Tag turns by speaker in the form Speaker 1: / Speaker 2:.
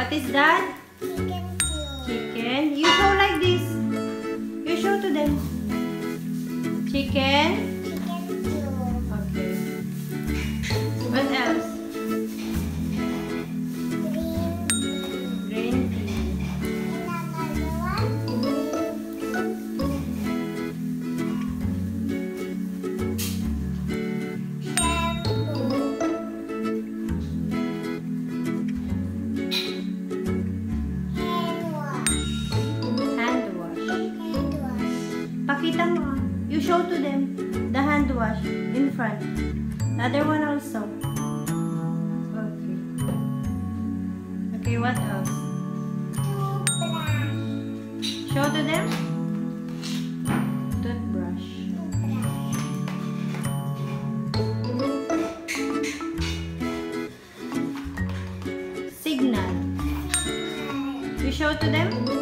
Speaker 1: What is that?
Speaker 2: Chicken too.
Speaker 1: Chicken. You show like this. You show to them. Chicken.
Speaker 2: Chicken too.
Speaker 1: Okay. What else?
Speaker 2: Green tea.
Speaker 1: Green tea.
Speaker 2: Another one.
Speaker 1: Hand wash.
Speaker 2: Hand wash.
Speaker 1: Pakita mo. You show to them the hand wash in front. The other one also. Okay. Okay, what else?
Speaker 2: Toothbrush.
Speaker 1: Show to them. Toothbrush. Signal. You show to them.